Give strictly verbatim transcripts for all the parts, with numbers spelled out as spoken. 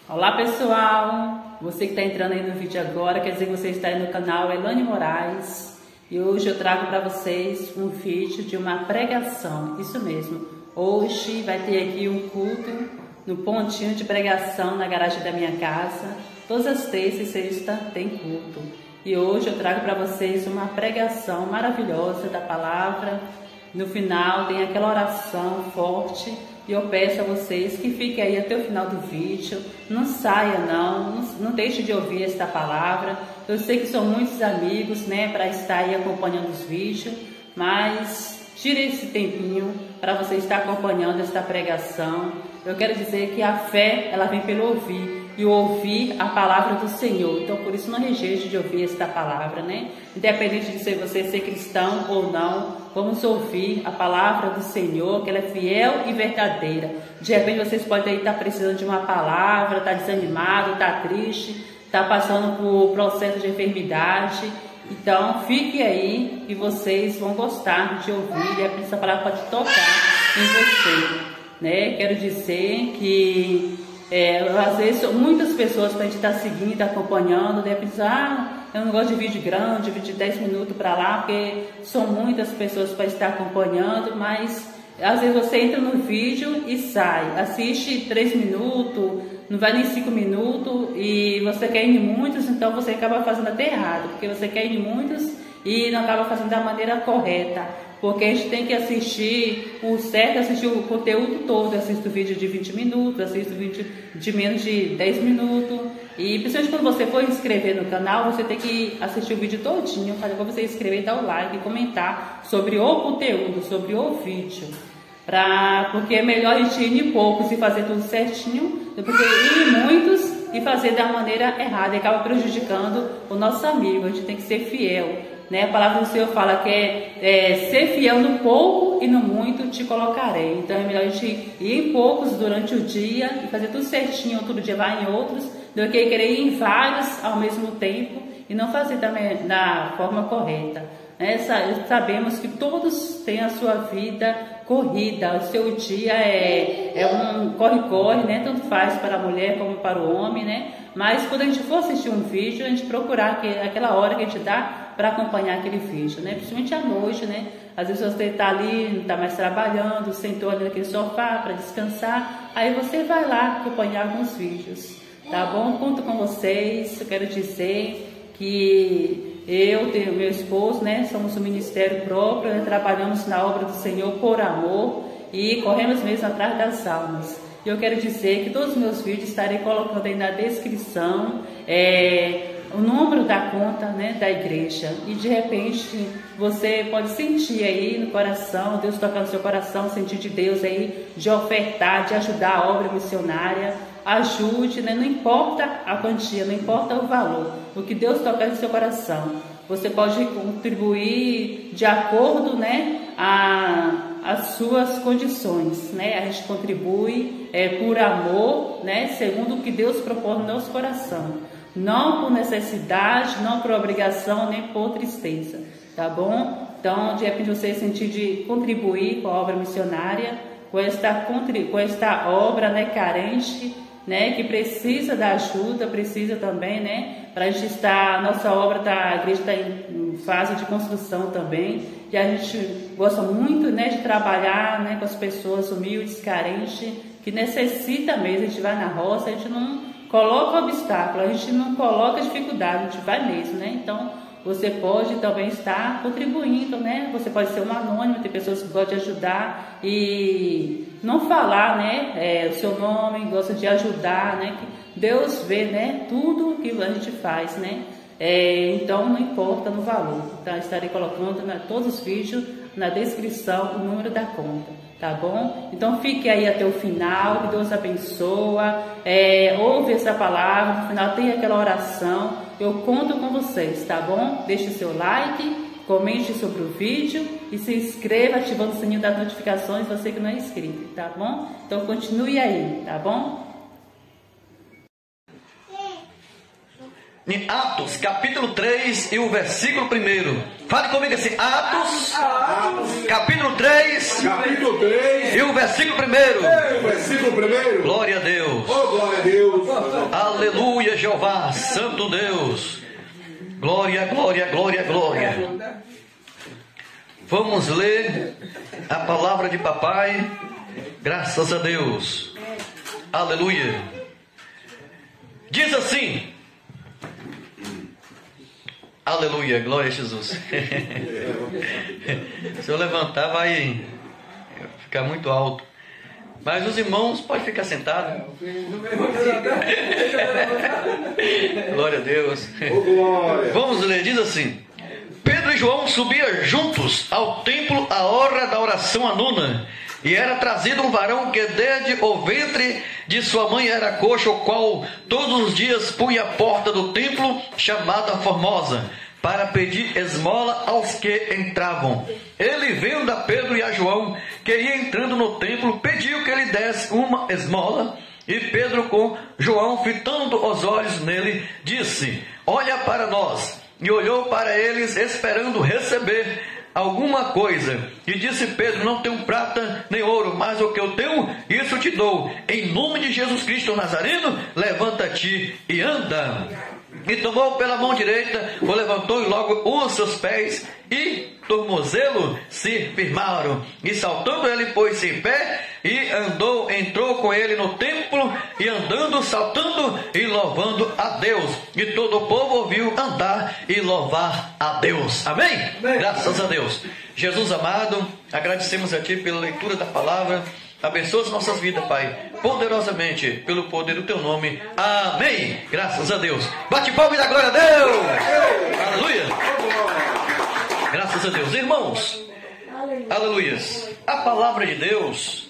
Olá pessoal, você que está entrando aí no vídeo agora, quer dizer que você está aí no canal Elane Moraes. E hoje eu trago para vocês um vídeo de uma pregação, isso mesmo. Hoje vai ter aqui um culto no pontinho de pregação na garagem da minha casa. Todas as terças e sextas tem culto. E hoje eu trago para vocês uma pregação maravilhosa da palavra. No final tem aquela oração forte. E eu peço a vocês que fiquem aí até o final do vídeo. Não saia não, não, não deixe de ouvir esta palavra. Eu sei que são muitos amigos, né, para estar aí acompanhando os vídeos. Mas tire esse tempinho para você estar acompanhando esta pregação. Eu quero dizer que a fé, ela vem pelo ouvir. E ouvir a palavra do Senhor. Então, por isso, não rejeite de ouvir esta palavra, né? Independente de ser você ser cristão ou não, vamos ouvir a palavra do Senhor, que ela é fiel e verdadeira. De repente, vocês podem estar precisando de uma palavra, estar desanimado, estar triste, estar passando por processo de enfermidade. Então, fique aí e vocês vão gostar de ouvir. E essa palavra pode tocar em você, né? Quero dizer que É, às vezes muitas pessoas para a gente estar seguindo, acompanhando, deve pensar, ah, eu não gosto de vídeo grande, vídeo de dez minutos para lá, porque são muitas pessoas para estar acompanhando, mas às vezes você entra no vídeo e sai, assiste três minutos, não vai nem cinco minutos e você quer ir em muitos, então você acaba fazendo até errado, porque você quer ir em muitos e não acaba fazendo da maneira correta. Porque a gente tem que assistir o certo, assistir o conteúdo todo. Assista o vídeo de vinte minutos, assista o vídeo de menos de dez minutos. E principalmente quando você for inscrever no canal, você tem que assistir o vídeo todinho. Para você inscrever, dar o like e comentar sobre o conteúdo, sobre o vídeo. Pra, porque é melhor a gente ir em poucos e fazer tudo certinho, do que ir em muitos e fazer da maneira errada. E acaba prejudicando o nosso amigo. A gente tem que ser fiel. Né? A palavra do Senhor fala que é, é ser fiel no pouco e no muito te colocarei. Então é melhor a gente ir em poucos durante o dia e fazer tudo certinho, outro dia vai em outros, do que querer ir em vários ao mesmo tempo e não fazer também da forma correta. Né? Sabemos que todos têm a sua vida corrida, o seu dia é, é um corre-corre, né? Tanto faz para a mulher como para o homem, né? Mas quando a gente for assistir um vídeo, a gente procurar aquele, aquela hora que a gente dá para acompanhar aquele vídeo, né? Principalmente à noite, né? Às vezes você está ali, não está mais trabalhando, sentou ali naquele sofá para descansar, aí você vai lá acompanhar alguns vídeos, tá bom? Conto com vocês, eu quero dizer que eu e meu esposo, né? Somos um ministério próprio, né, trabalhamos na obra do Senhor por amor e corremos mesmo atrás das almas. E eu quero dizer que todos os meus vídeos estarei colocando aí na descrição, é, o número da conta, né, da igreja. E de repente você pode sentir aí no coração, Deus tocar no seu coração, sentir de Deus aí, de ofertar, de ajudar a obra missionária. Ajude, né? Não importa a quantia, não importa o valor, o que Deus tocar no seu coração. Você pode contribuir de acordo, né, a as suas condições, né? A gente contribui é, por amor, né? Segundo o que Deus propõe no nosso coração. Não por necessidade, não por obrigação, nem por tristeza, tá bom? Então, de repente, você sentir de contribuir com a obra missionária, com esta, com esta obra, né, carente, né, que precisa da ajuda, precisa também, né, para a gente estar, nossa obra, tá, a igreja está em fase de construção também, e a gente gosta muito, né, de trabalhar, né, com as pessoas humildes, carentes, que necessita mesmo. A gente vai na roça, a gente não coloca obstáculo, a gente não coloca dificuldade, a gente vai mesmo, né, então você pode também estar contribuindo, né? Você pode ser um anônimo, tem pessoas que gostam de ajudar e não falar, né, é, o seu nome, gosta de ajudar, né? Que Deus vê, né, tudo que a gente faz, né? É, então não importa no valor. Então estarei colocando na, todos os vídeos na descrição o número da conta, tá bom? Então fique aí até o final, que Deus abençoa, é, ouve essa palavra, no final tem aquela oração, eu conto com vocês, tá bom? Deixe seu like, comente sobre o vídeo e se inscreva ativando o sininho das notificações, você que não é inscrito, tá bom? Então continue aí, tá bom? Em Atos, capítulo três e o versículo primeiro. Fale comigo assim, Atos, Atos capítulo três, capítulo três e o versículo primeiro. E o versículo primeiro. Glória a Deus. Oh, glória a Deus. Aleluia, Jeová, Santo Deus. Glória, glória, glória, glória. Vamos ler a palavra de papai. Graças a Deus. Aleluia. Diz assim. Aleluia, glória a Jesus. Se eu levantar vai ficar muito alto. Mas os irmãos podem ficar sentados. Glória a Deus. Vamos ler, diz assim. Pedro e João subiam juntos ao templo à hora da oração à nona. E era trazido um varão que desde o ventre de sua mãe era coxo, o qual todos os dias punha a porta do templo, chamada Formosa, para pedir esmola aos que entravam. Ele, vendo a Pedro e a João, que ia entrando no templo, pediu que lhe desse uma esmola. E Pedro, com João fitando os olhos nele, disse: olha para nós. E olhou para eles, esperando receber alguma coisa. E disse Pedro: não tenho prata nem ouro, mas o que eu tenho, isso te dou. Em nome de Jesus Cristo Nazareno, levanta-te e anda. E tomou pela mão direita, o levantou e logo os seus pés e tornozelo se firmaram. E saltando ele pôs-se em pé e andou, entrou com ele no templo e andando, saltando e louvando a Deus. E todo o povo ouviu andar e louvar a Deus. Amém? Amém. Graças a Deus. Jesus amado, agradecemos a Ti pela leitura da palavra. Abençoa as nossas vidas, Pai, poderosamente, pelo poder do Teu nome. Amém. Graças a Deus. Bate palma e dá glória a Deus. Aleluia. Graças a Deus. Irmãos, aleluia. A palavra de Deus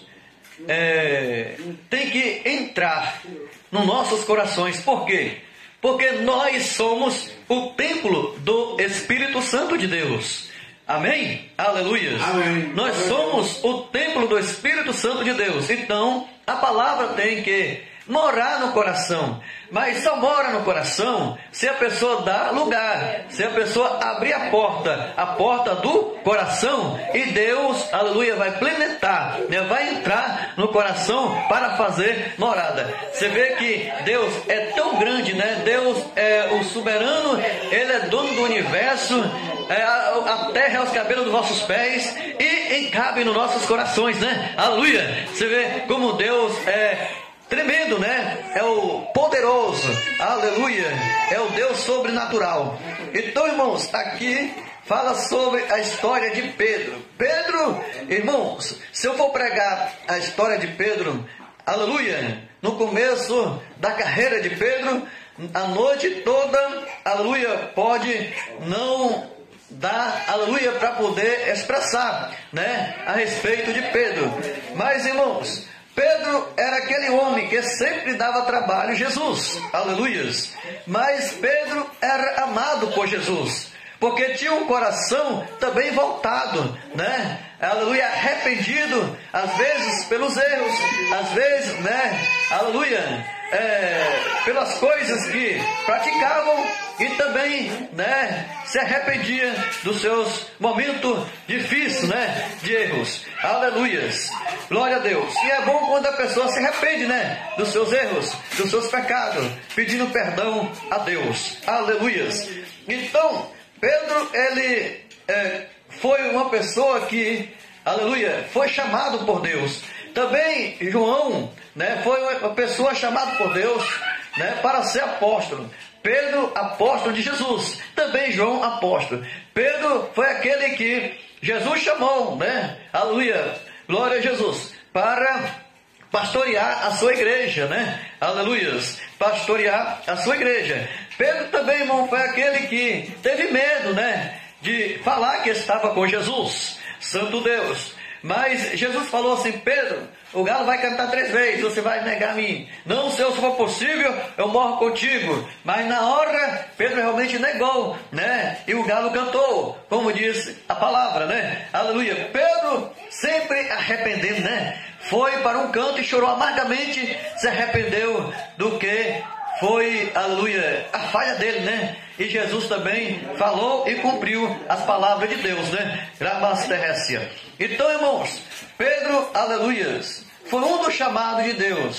é, tem que entrar nos nossos corações. Por quê? Porque nós somos o templo do Espírito Santo de Deus. Amém? Aleluia. Amém. Nós somos o templo do Espírito Santo de Deus. Então, a palavra tem que morar no coração. Mas só mora no coração se a pessoa dá lugar, se a pessoa abrir a porta, a porta do coração, e Deus, aleluia, vai plantar, né? Vai entrar no coração para fazer morada. Você vê que Deus é tão grande, né? Deus é o soberano, Ele é dono do universo, é, a, a terra é os cabelos dos nossos pés e encabe nos nossos corações, né? Aleluia! Você vê como Deus é tremendo, né? É o poderoso, aleluia, é o Deus sobrenatural. Então, irmãos, aqui fala sobre a história de Pedro. Pedro, irmãos, se eu for pregar a história de Pedro, aleluia, no começo da carreira de Pedro, a noite toda, aleluia, pode não dar, aleluia, para poder expressar, né, a respeito de Pedro. Mas, irmãos, Pedro era aquele homem que sempre dava trabalho a Jesus, aleluias. Mas Pedro era amado por Jesus, porque tinha um coração também voltado, né? Aleluia, arrependido, às vezes pelos erros, às vezes, né? Aleluia, é, pelas coisas que praticavam e também, né? Se arrependia dos seus momentos difíceis, né? De erros. Aleluias, glória a Deus. E é bom quando a pessoa se arrepende, né? Dos seus erros, dos seus pecados, pedindo perdão a Deus. Aleluias. Então, Pedro, ele é, foi uma pessoa que, aleluia, foi chamado por Deus. Também João, né, foi uma pessoa chamada por Deus, né, para ser apóstolo. Pedro, apóstolo de Jesus. Também João, apóstolo. Pedro foi aquele que Jesus chamou, né? Aleluia, glória a Jesus, para pastorear a sua igreja, né? Aleluias, pastorear a sua igreja. Pedro também, irmão, foi aquele que teve medo, né? De falar que estava com Jesus, Santo Deus. Mas Jesus falou assim: Pedro, o galo vai cantar três vezes, você vai negar a mim. Não, se eu for possível, eu morro contigo. Mas na hora, Pedro realmente negou, né? E o galo cantou, como diz a palavra, né? Aleluia. Pedro sempre arrependendo, né? Foi para um canto e chorou amargamente, se arrependeu do que foi, aleluia, a falha dele, né? E Jesus também falou e cumpriu as palavras de Deus, né? Gramasterrécia. Então, irmãos, Pedro, aleluias, foi um dos chamados de Deus.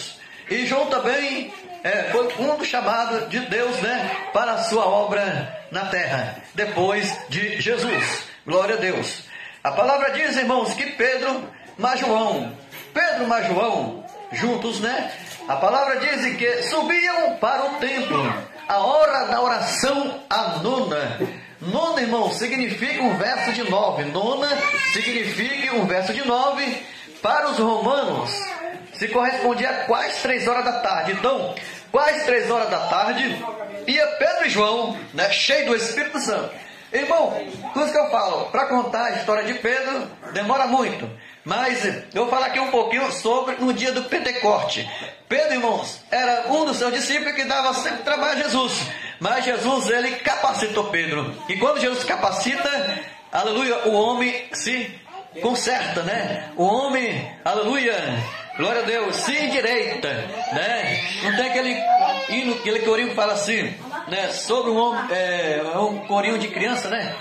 E João também é, foi um dos chamados de Deus, né, para a sua obra na terra, depois de Jesus. Glória a Deus. A palavra diz, irmãos, que Pedro mais João, Pedro mais João, juntos, né? A palavra diz que subiam para o templo, a hora da oração, a nona. Nona, irmão, significa um verso de nove. Nona significa um verso de nove. Para os romanos, se correspondia a quase três horas da tarde. Então, quase três horas da tarde, ia Pedro e João, né, cheio do Espírito Santo. Irmão, tudo que eu falo, para contar a história de Pedro, demora muito. Mas eu vou falar aqui um pouquinho sobre no dia do Pentecoste. Pedro, irmãos, era um dos seus discípulos que dava sempre trabalho a Jesus. Mas Jesus, ele capacitou Pedro. E quando Jesus capacita, aleluia, o homem se conserta, né? O homem, aleluia, glória a Deus, se endireita, né? Não tem aquele hino, aquele corinho que fala assim, né? Sobre um homem, é, um corinho de criança, né?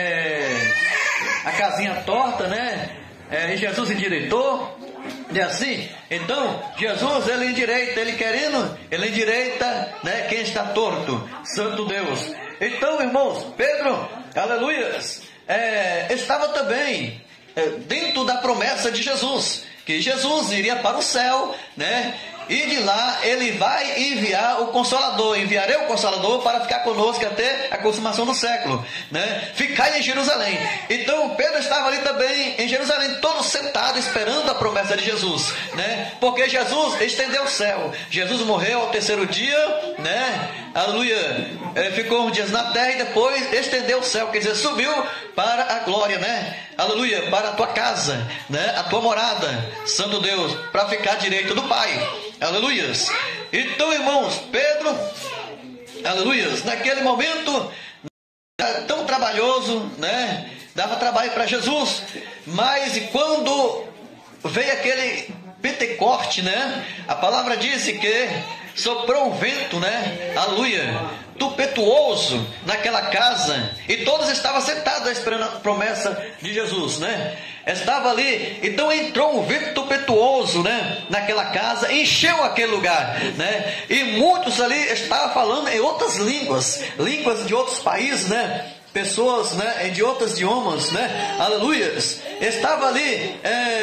É, a casinha torta, né? É, e Jesus endireitou, é assim? Então, Jesus, ele endireita, ele querendo, ele endireita, né, quem está torto, santo Deus. Então, irmãos, Pedro, aleluias, é, estava também é, dentro da promessa de Jesus, que Jesus iria para o céu, né? E de lá ele vai enviar o Consolador. Enviarei o Consolador para ficar conosco até a consumação do século, né? Ficar em Jerusalém. Então Pedro estava ali também em Jerusalém, todo sentado esperando a promessa de Jesus, né? Porque Jesus estendeu o céu. Jesus morreu ao terceiro dia, né? Aleluia. É, ficou uns dias na terra e depois estendeu o céu, quer dizer, subiu para a glória, né? Aleluia, para a tua casa, né? A tua morada, santo Deus, para ficar direito do Pai. Aleluias. Então, irmãos, Pedro, aleluias, naquele momento era tão trabalhoso, né? Dava trabalho para Jesus, mas quando veio aquele Pentecoste, né? A palavra diz que soprou um vento, né? Aleluia, tempestuoso naquela casa, e todos estavam sentados esperando a promessa de Jesus, né? Estava ali, então entrou um vento tempestuoso, né, naquela casa, encheu aquele lugar, né, e muitos ali estavam falando em outras línguas, línguas de outros países, né, pessoas, né, de outros idiomas, né, aleluias, estava ali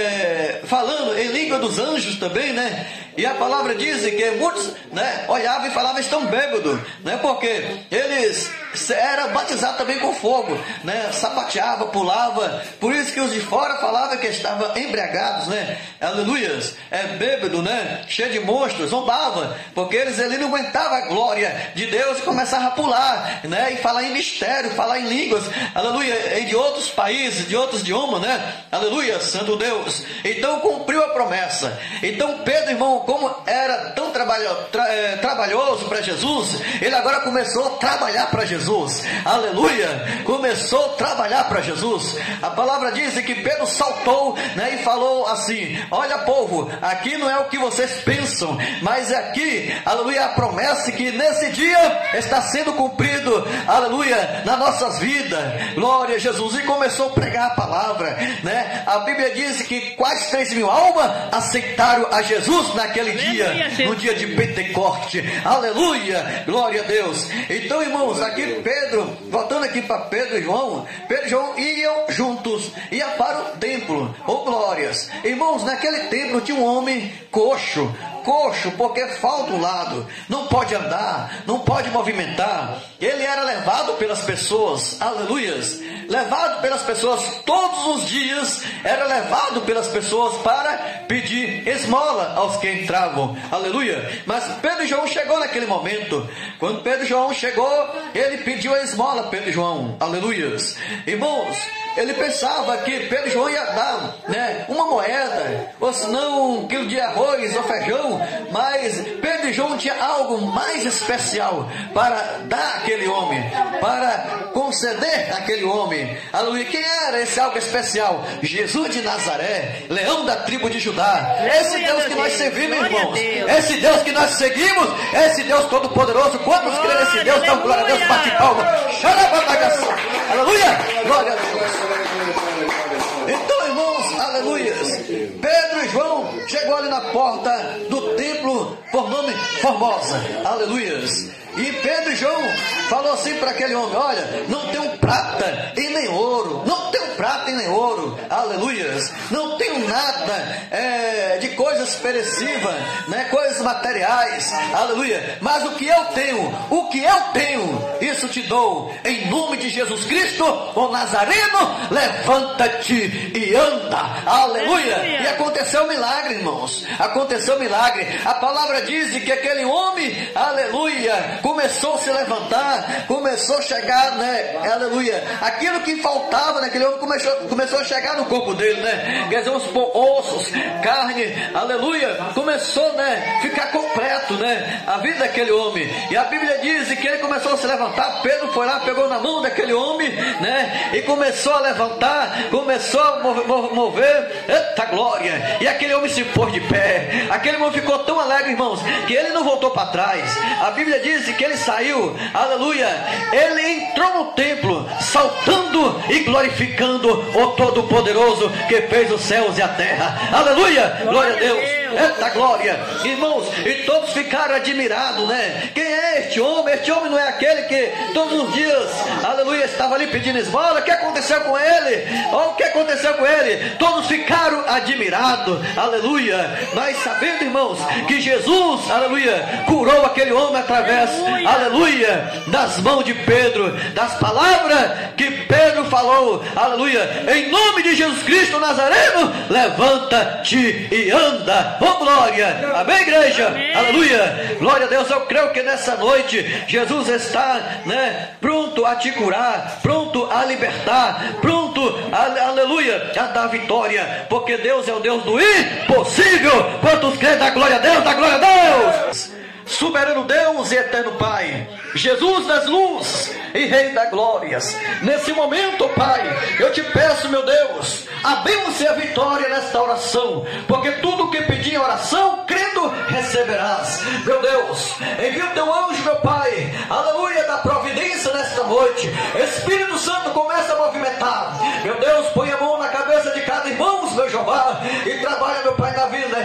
é, falando em língua dos anjos também, né, e a palavra diz que muitos, né, olhavam e falavam, estão bêbados, né, porque eles eram batizados também com fogo, né, sapateava, pulava, por isso que os de fora falavam que estavam embriagados, né, aleluias, é bêbado, né, cheio de monstros, zombava, porque eles ali não aguentavam a glória de Deus e começavam a pular, né, e falar em mistério, falar em línguas, aleluia, de outros países, de outros idiomas, né, aleluia, santo Deus. Então cumpriu a promessa. Então Pedro, irmão, como era tão trabalho, tra, é, trabalhoso para Jesus, ele agora começou a trabalhar para Jesus, aleluia, começou a trabalhar para Jesus. A palavra diz que Pedro saltou, né, e falou assim, olha povo, aqui não é o que vocês pensam, mas é aqui, aleluia, a promessa que nesse dia está sendo cumprido, aleluia, nas nossas vidas, glória a Jesus. E começou a pregar a palavra, né? A Bíblia diz que quase três mil almas aceitaram a Jesus naquele dia, no dia de Pentecoste, aleluia, glória a Deus. Então, irmãos, aqui Pedro, voltando aqui para Pedro e João, Pedro e João iam juntos, iam para o templo, oh glórias, irmãos, naquele templo tinha um homem coxo, coxo, porque falta um lado, não pode andar, não pode movimentar, ele era levado pelas pessoas, aleluias, levado pelas pessoas todos os dias, era levado pelas pessoas para pedir esmola aos que entravam, aleluia. Mas Pedro e João chegou naquele momento, quando Pedro e João chegou, ele pediu a esmola, Pedro e João, aleluias, irmãos. Ele pensava que Pedro e João ia dar, né, uma moeda, ou senão um quilo de arroz ou feijão, mas Pedro e João tinha algo mais especial para dar àquele homem, para conceder àquele homem, aleluia. Quem era esse algo especial? Jesus de Nazaré, leão da tribo de Judá, esse Deus que nós servimos, irmãos, esse Deus que nós seguimos, esse Deus todo-poderoso. Quantos creem nesse Deus? Dão glória a Deus, bate palma, aleluia, glória a Deus. Então, irmãos, aleluias, Pedro e João chegou ali na porta do templo por nome Formosa, aleluias. E Pedro e João falou assim para aquele homem: olha, não tenho prata e nem ouro, não tenho prata e nem ouro, aleluias, não tenho nada é, de coisas perecíveis, né, coisas materiais, aleluia, mas o que eu tenho, o que eu tenho, isso te dou, em nome de Jesus Cristo, o Nazareno, levanta-te e anda, aleluia. aleluia. E aconteceu um milagre, irmãos, aconteceu um milagre. A palavra diz que aquele homem, aleluia, começou a se levantar, começou a chegar, né, aleluia, aquilo que faltava naquele homem começou, começou a chegar no corpo dele, né, quer dizer, os ossos, carne, aleluia, começou, né, ficar completo, né, a vida daquele homem. E a Bíblia diz que ele começou a se levantar. Pedro foi lá, pegou na mão daquele homem, né, e começou a levantar, começou a mover, mover, eita glória, e aquele homem se pôs de pé. Aquele homem ficou tão alegre, irmãos, que ele não voltou para trás. A Bíblia diz que ele saiu, aleluia, ele entrou no templo saltando e glorificando o Todo-Poderoso que fez os céus e a terra, aleluia, glória a Deus, eita glória, irmãos, e todos ficaram admirados, né? Quem é este homem? Este homem não é aquele que todos os dias, aleluia, estava ali pedindo esmola? O que aconteceu com ele? Oh, o que aconteceu com ele? Todos ficaram admirados, aleluia, mas sabendo, irmãos, que Jesus, aleluia, curou aquele homem através, aleluia, aleluia, das mãos de Pedro, das palavras que Pedro falou, aleluia, em nome de Jesus Cristo Nazareno, levanta-te e anda, oh glória, amém igreja, amém. Aleluia, glória a Deus. Eu creio que nessa noite Jesus está, né, pronto a te curar, pronto a libertar, pronto, a, aleluia, a dar vitória, porque Deus é o Deus do impossível. Quantos creem da glória a Deus, da glória a Deus? Soberano Deus e eterno Pai, Jesus das luzes e Rei das glórias, nesse momento, Pai, eu te peço, meu Deus, a bênção e a vitória nesta oração, porque tudo que pedir em oração, crendo, receberás. Meu Deus, envia o teu anjo, meu Pai, aleluia, da providência nesta noite. Espírito Santo, começa a movimentar, meu Deus, põe a mão na cabeça de cada irmão, meu Jeová, e trabalha, meu Pai, na vida,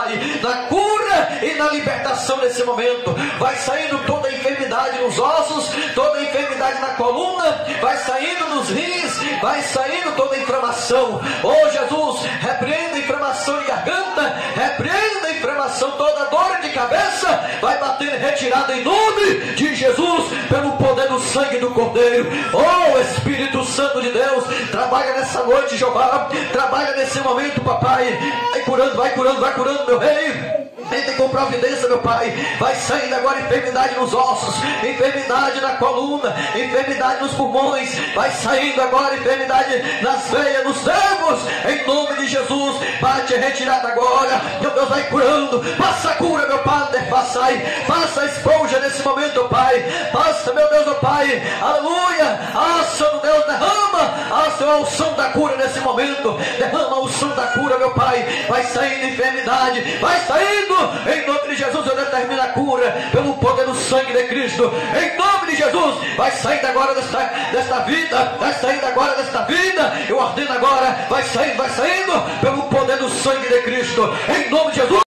na cura e na libertação nesse momento. Vai saindo toda a enfermidade nos ossos, toda a enfermidade na coluna, vai saindo nos rins, vai saindo toda a inflamação. Oh Jesus, repreenda a inflamação de garganta, repreenda a inflamação, toda a dor de cabeça, vai bater retirada em nome de Jesus, pelo poder do sangue do Cordeiro. Oh Espírito Santo de Deus, trabalha nessa noite, Jeová, trabalha nesse momento, papai, vai curando, vai curando, vai curando, meu rei. Entre com providência, meu Pai. Vai saindo agora enfermidade nos ossos, enfermidade na coluna, enfermidade nos pulmões. Vai saindo agora enfermidade nas veias, nos nervos. Em nome de Jesus, bate retirada agora. Meu Deus, vai curando. Faça a cura, meu Pai. Faça aí, faça a esponja nesse momento, Pai. Faça, meu Deus, meu Pai. Aleluia. Ah, Senhor Deus, derrama a sua unção da cura nesse momento. Derrama a unção da cura, meu Pai. Vai saindo enfermidade, vai saindo. Em nome de Jesus eu determino a cura pelo poder do sangue de Cristo. Em nome de Jesus, vai saindo agora desta, desta vida, vai saindo agora desta vida. Eu ordeno agora, vai saindo, vai saindo pelo poder do sangue de Cristo. Em nome de Jesus.